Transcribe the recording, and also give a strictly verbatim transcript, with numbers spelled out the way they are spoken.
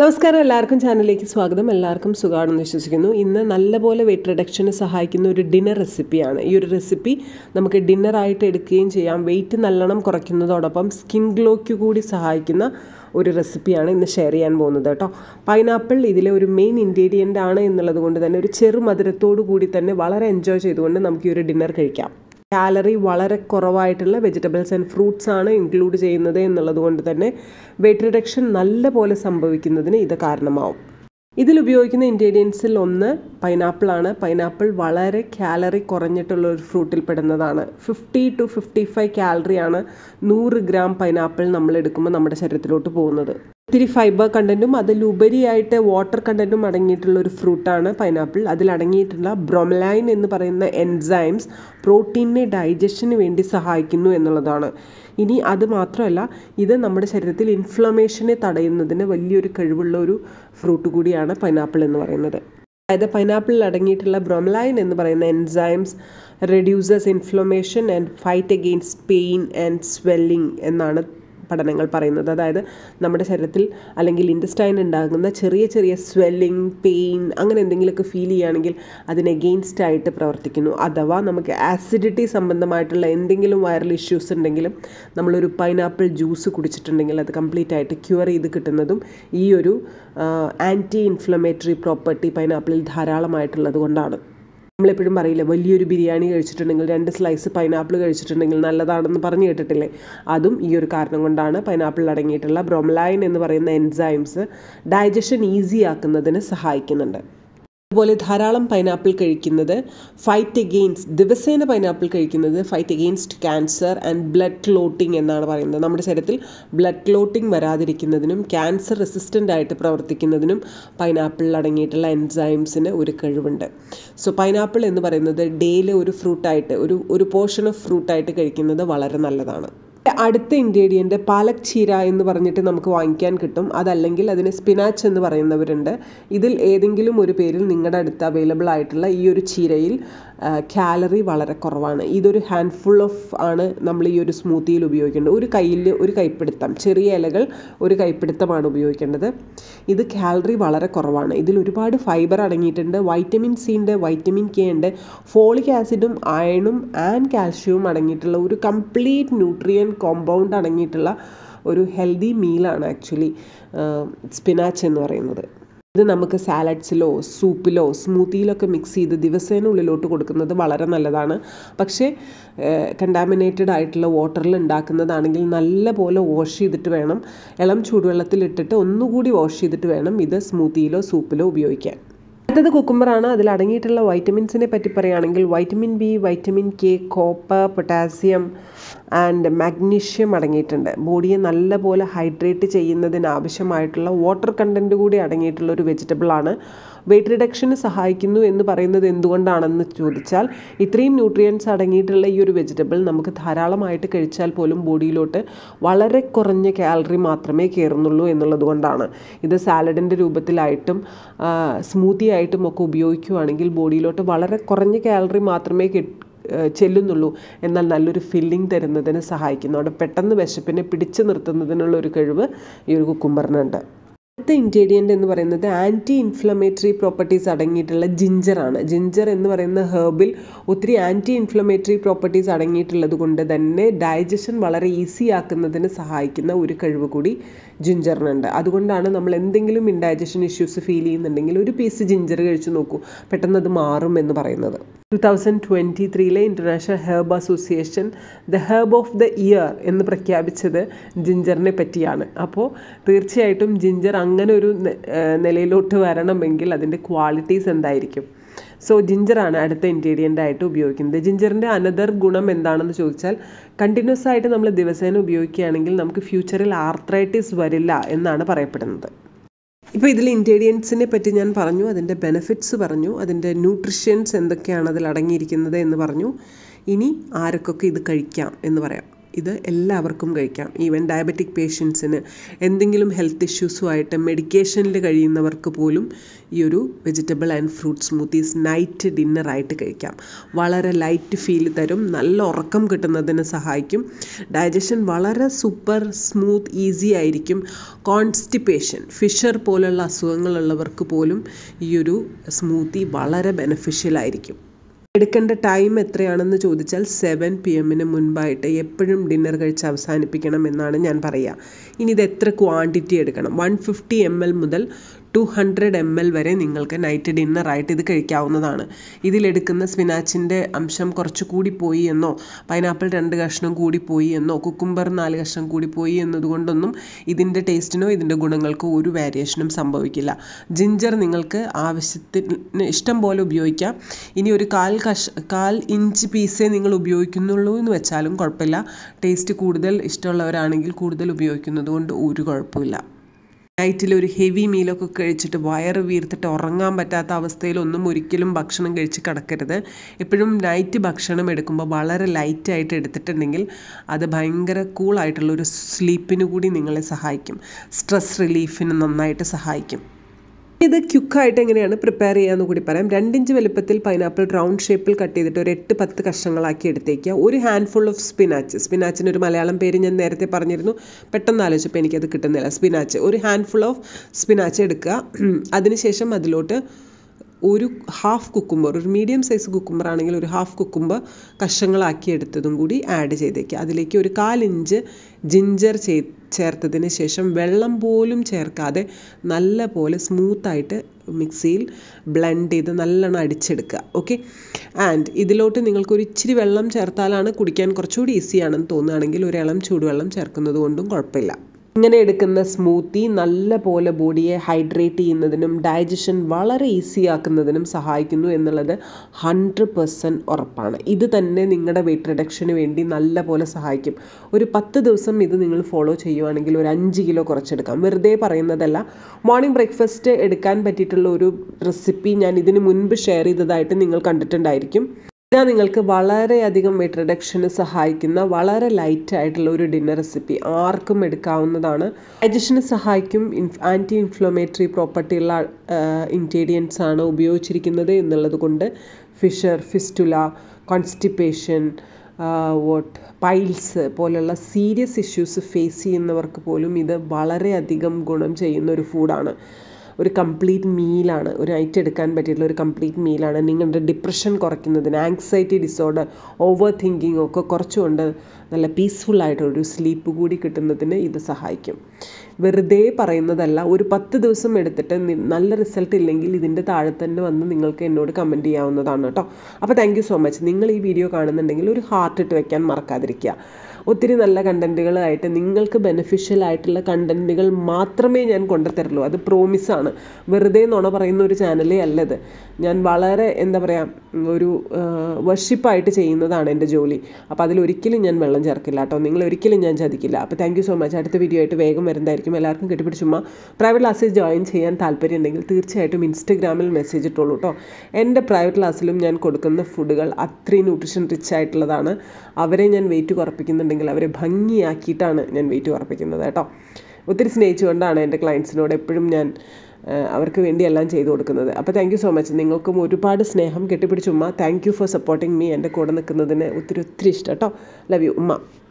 നമസ്കാരം, എല്ലാവർക്കും ചാനലിലേക്ക് സ്വാഗതം. എല്ലാവർക്കും സുഖമാണെന്ന് വിശ്വസിക്കുന്നു. ഇന്ന് നല്ലപോലെ വെയിറ്റ് റിഡക്ഷന് സഹായിക്കുന്ന ഒരു ഡിന്നർ റെസിപ്പിയാണ്. ഈ ഒരു റെസിപ്പി നമുക്ക് ഡിന്നറായിട്ട് എടുക്കുകയും ചെയ്യാം. വെയിറ്റ് നല്ലോണം കുറയ്ക്കുന്നതോടൊപ്പം സ്കിൻ ഗ്ലോയ്ക്ക് കൂടി സഹായിക്കുന്ന ഒരു റെസിപ്പിയാണ് ഇന്ന് ഷെയർ ചെയ്യാൻ പോകുന്നത് കേട്ടോ. പൈനാപ്പിൾ ഇതിലെ ഒരു മെയിൻ ഇൻഗ്രീഡിയൻ്റ് ആണ് എന്നുള്ളത് കൊണ്ട് തന്നെ ഒരു ചെറു മധുരത്തോടു കൂടി തന്നെ വളരെ എൻജോയ് ചെയ്തുകൊണ്ട് നമുക്ക് ഈ ഒരു ഡിന്നർ കഴിക്കാം. കാലറി വളരെ കുറവായിട്ടുള്ള വെജിറ്റബിൾസ് ആൻഡ് ഫ്രൂട്ട്സ് ആണ് ഇൻക്ലൂഡ് ചെയ്യുന്നത് എന്നുള്ളത് കൊണ്ട് തന്നെ വെയിറ്റ് റിഡക്ഷൻ നല്ല പോലെ സംഭവിക്കുന്നതിന് ഇത് കാരണമാവും. ഇതിൽ ഉപയോഗിക്കുന്ന ഇൻഗ്രീഡിയൻസിൽ ഒന്ന് പൈനാപ്പിളാണ്. പൈനാപ്പിൾ വളരെ കാലറി കുറഞ്ഞിട്ടുള്ള ഒരു ഫ്രൂട്ടിൽ പെടുന്നതാണ്. ഫിഫ്റ്റി ടു ഫിഫ്റ്റി ഫൈവ് കാലറിയാണ് നൂറ് ഗ്രാം പൈനാപ്പിൾ നമ്മൾ എടുക്കുമ്പോൾ നമ്മുടെ ശരീരത്തിലോട്ട് പോകുന്നത്. ഒത്തിരി ഫൈബർ കണ്ടൻറ്റും അതിലുപരിയായിട്ട് വാട്ടർ കണ്ടൻറ്റും അടങ്ങിയിട്ടുള്ള ഒരു ഫ്രൂട്ടാണ് പൈനാപ്പിൾ. അതിലടങ്ങിയിട്ടുള്ള ബ്രോമലൈൻ എന്ന് പറയുന്ന എൻസൈംസ് പ്രോട്ടീനിനെ ഡൈജഷന് വേണ്ടി സഹായിക്കുന്നു എന്നുള്ളതാണ്. ഇനി അത് മാത്രമല്ല, ഇത് നമ്മുടെ ശരീരത്തിൽ ഇൻഫ്ലമേഷനെ തടയുന്നതിന് വലിയൊരു കഴിവുള്ള ഒരു ഫ്രൂട്ട് കൂടിയാണ് പൈനാപ്പിൾ എന്ന് പറയുന്നത്. അതായത് പൈനാപ്പിളിൽ അടങ്ങിയിട്ടുള്ള ബ്രോമലൈൻ എന്ന് പറയുന്ന enzymes reduces inflammation and fight against pain and swelling എന്നാണ് പഠനങ്ങൾ പറയുന്നത്. അതായത് നമ്മുടെ ശരീരത്തിൽ അല്ലെങ്കിൽ ഇൻറ്റസ്റ്റൈൻ ഉണ്ടാകുന്ന ചെറിയ ചെറിയ സ്വെല്ലിംഗ്, പെയിൻ അങ്ങനെ എന്തെങ്കിലുമൊക്കെ ഫീൽ ചെയ്യുകയാണെങ്കിൽ അതിന് എഗെയിൻസ്റ്റ് ആയിട്ട് പ്രവർത്തിക്കുന്നു. അഥവാ നമുക്ക് ആസിഡിറ്റി സംബന്ധമായിട്ടുള്ള എന്തെങ്കിലും വൈറൽ ഇഷ്യൂസ് ഉണ്ടെങ്കിലും നമ്മളൊരു പൈനാപ്പിൾ ജ്യൂസ് കുടിച്ചിട്ടുണ്ടെങ്കിൽ അത് കംപ്ലീറ്റ് ആയിട്ട് ക്യൂർ ചെയ്ത് കിട്ടുന്നതും ഈ ഒരു ആൻറ്റി ഇൻഫ്ലമേറ്ററി പ്രോപ്പർട്ടി പൈനാപ്പിളിൽ ധാരാളമായിട്ടുള്ളത് കൊണ്ടാണ്. നമ്മളെപ്പോഴും പറയില്ല, വലിയൊരു ബിരിയാണി കഴിച്ചിട്ടുണ്ടെങ്കിൽ രണ്ട് സ്ലൈസ് പൈനാപ്പിൾ കഴിച്ചിട്ടുണ്ടെങ്കിൽ നല്ലതാണെന്ന് പറഞ്ഞു കേട്ടിട്ടില്ലേ? അതും ഈ ഒരു കാരണം കൊണ്ടാണ്. പൈനാപ്പിളിൽ അടങ്ങിയിട്ടുള്ള ബ്രോമലൈൻ എന്ന് പറയുന്ന എൻസൈംസ് ഡൈജഷൻ ഈസി ആക്കുന്നതിന് സഹായിക്കുന്നുണ്ട്. അതുപോലെ ധാരാളം പൈനാപ്പിൾ കഴിക്കുന്നത് ഫൈറ്റ് എഗെയിൻസ്റ്റ് ദിവസേന പൈനാപ്പിൾ കഴിക്കുന്നത് fight against cancer and blood clotting എന്നാണ് പറയുന്നത്. നമ്മുടെ ശരീരത്തിൽ ബ്ലഡ് ക്ലോട്ടിംഗ് വരാതിരിക്കുന്നതിനും ക്യാൻസർ റെസിസ്റ്റൻ്റ് ആയിട്ട് പ്രവർത്തിക്കുന്നതിനും പൈനാപ്പിളിൽ അടങ്ങിയിട്ടുള്ള എൻസൈംസിന് ഒരു കഴിവുണ്ട്. സോ പൈനാപ്പിൾ എന്ന് പറയുന്നത് ഡെയിലി ഒരു ഫ്രൂട്ടായിട്ട് ഒരു ഒരു പോർഷൻ ഓഫ് ഫ്രൂട്ടായിട്ട് കഴിക്കുന്നത് വളരെ നല്ലതാണ്. അടുത്ത ഇൻഗ്രീഡിയൻറ്റ് പാലക് ചീര എന്ന് പറഞ്ഞിട്ട് നമുക്ക് വാങ്ങിക്കാൻ കിട്ടും. അതല്ലെങ്കിൽ അതിന് സ്പിനാച്ച് എന്ന് പറയുന്നവരുണ്ട്. ഇതിൽ ഏതെങ്കിലും ഒരു പേരിൽ നിങ്ങളുടെ അടുത്ത് അവൈലബിൾ ആയിട്ടുള്ള ഈ ഒരു ചീരയിൽ കാലറി വളരെ കുറവാണ്. ഇതൊരു ഹാൻഡ്ഫുൾ ഓഫ് ആണ് നമ്മൾ ഈ ഒരു സ്മൂത്തിയിൽ ഉപയോഗിക്കേണ്ടത്. ഒരു കയ്യിൽ ഒരു കൈപ്പിടുത്തം, ചെറിയ ഇലകൾ ഒരു കൈപ്പിടുത്തമാണ് ഉപയോഗിക്കേണ്ടത്. ഇത് കാലറി വളരെ കുറവാണ്. ഇതിൽ ഒരുപാട് ഫൈബർ അടങ്ങിയിട്ടുണ്ട്. വൈറ്റമിൻ സി ഉണ്ട്, വൈറ്റമിൻ കെ ഉണ്ട്, ഫോളിക് ആസിഡും അയണും ആൻഡ് കാൽഷ്യവും അടങ്ങിയിട്ടുള്ള ഒരു കംപ്ലീറ്റ് ന്യൂട്രിയൻ കോമ്പൗണ്ട് അടങ്ങിയിട്ടുള്ള ഒരു ഹെൽത്തി മീലാണ് ആക്ച്വലി സ്പിനാച്ച് എന്ന് പറയുന്നത്. ഇത് നമുക്ക് സാലഡ്സിലോ സൂപ്പിലോ സ്മൂത്തിയിലൊക്കെ മിക്സ് ചെയ്ത് ദിവസേന ഉള്ളിലോട്ട് കൊടുക്കുന്നത് വളരെ നല്ലതാണ്. പക്ഷേ കണ്ടാമിനേറ്റഡ് ആയിട്ടുള്ള വാട്ടറിൽ ഉണ്ടാക്കുന്നതാണെങ്കിൽ നല്ല പോലെ വാഷ് ചെയ്തിട്ട് വേണം, ഇളം ചൂടുവെള്ളത്തിലിട്ടിട്ട് ഒന്നുകൂടി വാഷ് ചെയ്തിട്ട് വേണം ഇത് സ്മൂത്തിയിലോ സൂപ്പിലോ ഉപയോഗിക്കാൻ. അടുത്തത് കുക്കുംബറാണ്. അതിൽ അടങ്ങിയിട്ടുള്ള വൈറ്റമിൻസിനെ പറ്റി പറയുകയാണെങ്കിൽ vitamin B, vitamin K, copper, potassium and magnesium അടങ്ങിയിട്ടുണ്ട്. ബോഡിയെ നല്ലപോലെ ഹൈഡ്രേറ്റ് ചെയ്യുന്നതിന് ആവശ്യമായിട്ടുള്ള വാട്ടർ കണ്ടൻറ്റ് കൂടി അടങ്ങിയിട്ടുള്ള ഒരു വെജിറ്റബിളാണ്. വെയിറ്റ് റിഡക്ഷന് സഹായിക്കുന്നു എന്ന് പറയുന്നത് എന്തുകൊണ്ടാണെന്ന് ചോദിച്ചാൽ ഇത്രയും ന്യൂട്രിയൻസ് അടങ്ങിയിട്ടുള്ള ഈ ഒരു വെജിറ്റബിൾ നമുക്ക് ധാരാളമായിട്ട് കഴിച്ചാൽ പോലും ബോഡിയിലോട്ട് വളരെ കുറഞ്ഞ കാലറി മാത്രമേ കയറുന്നുള്ളൂ എന്നുള്ളത് കൊണ്ടാണ്. ഇത് സാലഡിൻ്റെ രൂപത്തിലായിട്ടും സ്മൂത്തി ആയിട്ടും ഒക്കെ ഉപയോഗിക്കുകയാണെങ്കിൽ ബോഡിയിലോട്ട് വളരെ കുറഞ്ഞ കാലറി മാത്രമേ ചെല്ലുന്നുള്ളൂ, എന്നാൽ നല്ലൊരു ഫില്ലിംഗ് തരുന്നതിന് സഹായിക്കുന്നു. അവിടെ പെട്ടെന്ന് വിശപ്പിനെ പിടിച്ചു നിർത്തുന്നതിനുള്ള ഒരു കഴിവ് ഈ ഒരു കുക്കുംബറിനുണ്ട്. അടുത്ത ഇൻഗ്രീഡിയൻ്റ് എന്ന് പറയുന്നത് ആൻറ്റി ഇൻഫ്ലമേറ്ററി പ്രോപ്പർട്ടീസ് അടങ്ങിയിട്ടുള്ള ജിഞ്ചറാണ്. ജിഞ്ചർ എന്ന് പറയുന്ന ഹെർബിൽ ഒത്തിരി ആൻറ്റി ഇൻഫ്ലമേറ്ററി പ്രോപ്പർട്ടീസ് അടങ്ങിയിട്ടുള്ളത് കൊണ്ട് തന്നെ ഡൈജഷൻ വളരെ ഈസി ആക്കുന്നതിന് സഹായിക്കുന്ന ഒരു കഴിവ് കൂടി ജിഞ്ചറിനുണ്ട്. അതുകൊണ്ടാണ് നമ്മൾ എന്തെങ്കിലും ഇൻഡൈജഷൻ ഇഷ്യൂസ് ഫീൽ ചെയ്യുന്നുണ്ടെങ്കിൽ ഒരു പീസ് ജിഞ്ചർ കഴിച്ചു നോക്കൂ, പെട്ടെന്ന് അത് മാറും എന്ന് പറയുന്നത്. ടു തൗസൻഡ് ട്വൻറ്റി ത്രീയിലെ international herb association the herb of the year എന്ന് പ്രഖ്യാപിച്ചത് ജിഞ്ചറിനെ പറ്റിയാണ്. അപ്പോൾ തീർച്ചയായിട്ടും ജിഞ്ചർ അങ്ങനെ ഒരു നിലയിലോട്ട് വരണമെങ്കിൽ അതിൻ്റെ ക്വാളിറ്റീസ് എന്തായിരിക്കും? സോ ജിഞ്ചറാണ് അടുത്ത ഇൻഗ്രീഡിയൻ്റ് ആയിട്ട് ഉപയോഗിക്കുന്നത്. ജിഞ്ചറിൻ്റെ അനദർ ഗുണം എന്താണെന്ന് ചോദിച്ചാൽ കണ്ടിന്യൂസ് ആയിട്ട് നമ്മൾ ദിവസേന ഉപയോഗിക്കുകയാണെങ്കിൽ നമുക്ക് ഫ്യൂച്ചറിൽ ആർത്രൈറ്റിസ് വരില്ല എന്നാണ് പറയപ്പെടുന്നത്. ഇപ്പോൾ ഇതിൽ ഇൻഗ്രീഡിയൻസിനെ പറ്റി ഞാൻ പറഞ്ഞു, അതിൻ്റെ ബെനിഫിറ്റ്സ് പറഞ്ഞു, അതിൻ്റെ ന്യൂട്രിഷ്യൻസ് എന്തൊക്കെയാണ് അതിൽ അടങ്ങിയിരിക്കുന്നത് എന്ന് പറഞ്ഞു. ഇനി ആരൊക്കെ ഇത് കഴിക്കാം എന്ന് പറയാം. ഇത് എല്ലാവർക്കും കഴിക്കാം. ഈവൻ ഡയബറ്റിക് പേഷ്യൻസിന്, എന്തെങ്കിലും ഹെൽത്ത് ഇഷ്യൂസുമായിട്ട് മെഡിക്കേഷനിൽ കഴിയുന്നവർക്ക് പോലും ഈ ഒരു vegetable and fruit smoothies night ഡിന്നറായിട്ട് കഴിക്കാം. വളരെ ലൈറ്റ് ഫീൽ തരും, നല്ല ഉറക്കം കിട്ടുന്നതിന് സഹായിക്കും, ഡൈജഷൻ വളരെ സൂപ്പർ സ്മൂത്ത് ഈസി ആയിരിക്കും. കോൺസ്റ്റിപ്പേഷൻ, ഫിഷർ പോലുള്ള അസുഖങ്ങളുള്ളവർക്ക് പോലും ഈ ഒരു സ്മൂത്തി വളരെ ബെനഫിഷ്യൽ ആയിരിക്കും. എടുക്കേണ്ട ടൈം എത്രയാണെന്ന് ചോദിച്ചാൽ സെവൻ പി എമ്മിന് മുൻപായിട്ട് എപ്പോഴും ഡിന്നർ കഴിച്ച് അവസാനിപ്പിക്കണം എന്നാണ് ഞാൻ പറയുക. ഇനി ഇത് എത്ര ക്വാണ്ടിറ്റി എടുക്കണം? വൺ ഫിഫ്റ്റി എം എൽ മുതൽ ടു ഹൺഡ്രഡ് എം എൽ വരെ നിങ്ങൾക്ക് നൈറ്റ് ഡിന്നറായിട്ട് ഇത് കഴിക്കാവുന്നതാണ്. ഇതിലെടുക്കുന്ന സ്പിനാച്ചിൻ്റെ അംശം കുറച്ച് കൂടിപ്പോയി എന്നോ പൈനാപ്പിൾ രണ്ട് കഷ്ണം കൂടിപ്പോയി എന്നോ കുക്കുംബർ നാല് കഷ്ണം കൂടിപ്പോയി എന്നതുകൊണ്ടൊന്നും ഇതിൻ്റെ ടേസ്റ്റിനോ ഇതിൻ്റെ ഗുണങ്ങൾക്കോ ഒരു വേരിയേഷനും സംഭവിക്കില്ല. ജിഞ്ചർ നിങ്ങൾക്ക് ആവശ്യത്തിന് ഇഷ്ടം പോലെ ഉപയോഗിക്കാം. ഇനി ഒരു കാൽ കഷ് കാൽ ഇഞ്ച് പീസേ നിങ്ങൾ ഉപയോഗിക്കുന്നുള്ളൂ എന്ന് വെച്ചാലും കുഴപ്പമില്ല. ടേസ്റ്റ് കൂടുതൽ ഇഷ്ടമുള്ളവരാണെങ്കിൽ കൂടുതൽ ഉപയോഗിക്കുന്നത് കൊണ്ട് ഒരു കുഴപ്പമില്ല. നൈറ്റിൽ ഒരു ഹെവി മീലൊക്കെ കഴിച്ചിട്ട് വയറ് വീർത്തിട്ട് ഉറങ്ങാൻ പറ്റാത്ത അവസ്ഥയിലൊന്നും ഒരിക്കലും ഭക്ഷണം കഴിച്ച് കിടക്കരുത്. എപ്പോഴും നൈറ്റ് ഭക്ഷണം എടുക്കുമ്പോൾ വളരെ ലൈറ്റായിട്ട് എടുത്തിട്ടുണ്ടെങ്കിൽ അത് ഭയങ്കര കൂളായിട്ടുള്ളൊരു സ്ലീപ്പിന് കൂടി നിങ്ങളെ സഹായിക്കും. സ്ട്രെസ് റിലീഫിന് നന്നായിട്ട് സഹായിക്കും. ഇത് ക്യുക്കായിട്ട് എങ്ങനെയാണ് പ്രിപ്പയർ ചെയ്യാമെന്ന് കൂടി പറയാം. രണ്ടിഞ്ച് വലുപ്പത്തിൽ പൈനാപ്പിൾ റൗണ്ട് ഷേപ്പിൽ കട്ട് ചെയ്തിട്ട് ഒരു എട്ട് പത്ത് കഷ്ണങ്ങളാക്കി എടുത്തേക്കുക. ഒരു ഹാൻഡ് ഫുൾ ഓഫ് സ്പിനാച്ച്, സ്പിനാച്ചിന് ഒരു മലയാളം പേര് ഞാൻ നേരത്തെ പറഞ്ഞിരുന്നു, പെട്ടെന്ന് ആലോചിച്ചപ്പോൾ എനിക്കത് കിട്ടുന്നില്ല. സ്പിനാച്ച്, ഒരു ഹാൻഡ് ഫുൾ ഓഫ് സ്പിനാച്ച് എടുക്കുക. അതിനുശേഷം അതിലോട്ട് ഒരു ഹാഫ് കുക്കുംബർ, ഒരു മീഡിയം സൈസ് കുക്കുംബർ ആണെങ്കിൽ ഒരു ഹാഫ് കുക്കുംബർ കഷ്ണങ്ങളാക്കി എടുത്തതും കൂടി ആഡ് ചെയ്തേക്കുക. അതിലേക്ക് ഒരു കാലിഞ്ച് ജിഞ്ചർ ചേ ചേർത്തതിന് ശേഷം വെള്ളം പോലും ചേർക്കാതെ നല്ല പോലെ സ്മൂത്തായിട്ട് മിക്സിയിൽ ബ്ലെൻഡ് ചെയ്ത് നല്ലോണം അടിച്ചെടുക്കുക. ഓക്കെ, ആൻഡ് ഇതിലോട്ട് നിങ്ങൾക്കൊരു ഇച്ചിരി വെള്ളം ചേർത്താലാണ് കുടിക്കാൻ കുറച്ചുകൂടി ഈസിയാണെന്ന് തോന്നുകയാണെങ്കിൽ ഒരു ഇളം ചൂടുവെള്ളം ചേർക്കുന്നത് കൊണ്ടും കുഴപ്പമില്ല. ഇങ്ങനെ എടുക്കുന്ന സ്മൂത്തി നല്ല പോലെ ബോഡിയെ ഹൈഡ്രേറ്റ് ചെയ്യുന്നതിനും ഡൈജഷൻ വളരെ ഈസി ആക്കുന്നതിനും സഹായിക്കുന്നു എന്നുള്ളത് ഹൺഡ്രഡ് പെർസെൻറ്റ് ഉറപ്പാണ്. ഇത് തന്നെ നിങ്ങളുടെ വെയിറ്റ് റിഡക്ഷന് വേണ്ടി നല്ല പോലെ സഹായിക്കും. ഒരു പത്ത് ദിവസം ഇത് നിങ്ങൾ ഫോളോ ചെയ്യുവാണെങ്കിൽ ഒരു അഞ്ച് കിലോ കുറച്ചെടുക്കാം. വെറുതെ പറയുന്നതല്ല. മോർണിംഗ് ബ്രേക്ക്ഫാസ്റ്റ് എടുക്കാൻ പറ്റിയിട്ടുള്ള ഒരു റെസിപ്പി ഞാൻ ഇതിന് മുൻപ് ഷെയർ ചെയ്തതായിട്ട് നിങ്ങൾ കണ്ടിട്ടുണ്ടായിരിക്കും. ഇത് നിങ്ങൾക്ക് വളരെയധികം വെയിറ്റ് റിഡക്ഷന് സഹായിക്കുന്ന വളരെ ലൈറ്റ് ആയിട്ടുള്ള ഒരു ഡിന്നർ റെസിപ്പി, ആർക്കും എടുക്കാവുന്നതാണ്. ഡൈജഷന് സഹായിക്കും. ആൻറ്റി ഇൻഫ്ലമേറ്ററി പ്രോപ്പർട്ടിയുള്ള ഇൻഗ്രീഡിയൻസ് ആണ് ഉപയോഗിച്ചിരിക്കുന്നത് എന്നുള്ളത് കൊണ്ട് ഫിഷർ, ഫിസ്റ്റുല, കോൺസ്റ്റിപ്പേഷൻ, വോട്ട് പൈൽസ് പോലുള്ള സീരിയസ് ഇഷ്യൂസ് ഫേസ് ചെയ്യുന്നവർക്ക് പോലും ഇത് വളരെയധികം ഗുണം ചെയ്യുന്ന ഒരു ഫുഡാണ്. ഒരു കംപ്ലീറ്റ് മീലാണ്, ഒരു നൈറ്റ് എടുക്കാൻ പറ്റിയിട്ടുള്ള ഒരു കംപ്ലീറ്റ് മീലാണ്. നിങ്ങളുടെ ഡിപ്രഷൻ കുറയ്ക്കുന്നതിന്, ആങ്സൈറ്റി ഡിസോർഡർ, ഓവർ തിങ്കിങ് ഒക്കെ കുറച്ചുകൊണ്ട് നല്ല പീസ്ഫുള്ളായിട്ടൊരു സ്ലീപ്പ് കൂടി കിട്ടുന്നതിന് ഇത് സഹായിക്കും. വെറുതെ പറയുന്നതല്ല. ഒരു പത്ത് ദിവസം എടുത്തിട്ട് നല്ല റിസൾട്ട് ഇല്ലെങ്കിൽ ഇതിൻ്റെ താഴെ തന്നെ വന്ന് നിങ്ങൾക്ക് എന്നോട് കമൻറ്റ് ചെയ്യാവുന്നതാണ് കേട്ടോ. അപ്പോൾ താങ്ക് യു സോ മച്ച്. നിങ്ങൾ ഈ വീഡിയോ കാണുന്നുണ്ടെങ്കിൽ ഒരു ഹാർട്ട് ഇട്ട് വെക്കാൻ മറക്കാതിരിക്കുക. ഒത്തിരി നല്ല കണ്ടൻറ്റുകളായിട്ട് നിങ്ങൾക്ക് ബെനിഫിഷ്യൽ ആയിട്ടുള്ള കണ്ടൻറ്റുകൾ മാത്രമേ ഞാൻ കൊണ്ടുതരുള്ളൂ. അത് പ്രോമിസാണ്. വെറുതെ നുണ പറയുന്ന ഒരു ചാനലേ അല്ലത്. ഞാൻ വളരെ എന്താ പറയുക ഒരു വർഷിപ്പായിട്ട് ചെയ്യുന്നതാണ് എൻ്റെ ജോലി. അപ്പോൾ അതിലൊരിക്കലും ഞാൻ വെള്ളം ചേർക്കില്ല കേട്ടോ. നിങ്ങളൊരിക്കലും ഞാൻ ചതിക്കില്ല. അപ്പോൾ താങ്ക് യു സോ മച്ച്. അടുത്ത വീഡിയോ ആയിട്ട് വേഗം വരുന്നതായിരിക്കും. എല്ലാവർക്കും കെട്ടിപ്പിടിച്ചുമ്മ. പ്രൈവറ്റ് ക്ലാസ്സിൽ ജോയിൻ ചെയ്യാൻ താല്പര്യം ഉണ്ടെങ്കിൽ തീർച്ചയായിട്ടും ഇൻസ്റ്റഗ്രാമിൽ മെസ്സേജ് ഇട്ടോളൂ കേട്ടോ. എൻ്റെ പ്രൈവറ്റ് ക്ലാസ്സിലും ഞാൻ കൊടുക്കുന്ന ഫുഡുകൾ അത്രയും ന്യൂട്രീഷൻ റിച്ച് ആയിട്ടുള്ളതാണ്. അവരെ ഞാൻ വെയിറ്റ് കുറപ്പിക്കുന്നുണ്ടെങ്കിൽ അവരെ ഭംഗിയാക്കിയിട്ടാണ് ഞാൻ വെയിറ്റ് കുറപ്പിക്കുന്നത് കേട്ടോ. ഒത്തിരി സ്നേഹിച്ചുകൊണ്ടാണ് എൻ്റെ ക്ലയൻസിനോട് എപ്പോഴും ഞാൻ അവർക്ക് വേണ്ടി എല്ലാം ചെയ്തു കൊടുക്കുന്നത്. അപ്പോൾ താങ്ക് യു സോ മച്ച്. നിങ്ങൾക്കും ഒരുപാട് സ്നേഹം. കെട്ടിപ്പിടിച്ചുമ്മ. Thank you for supporting me. എൻ്റെ കൂടെ നിൽക്കുന്നതിന് ഒത്തിരി ഒത്തിരി ഇഷ്ടം കേട്ടോ. ലവ് യു ഉമ്മ.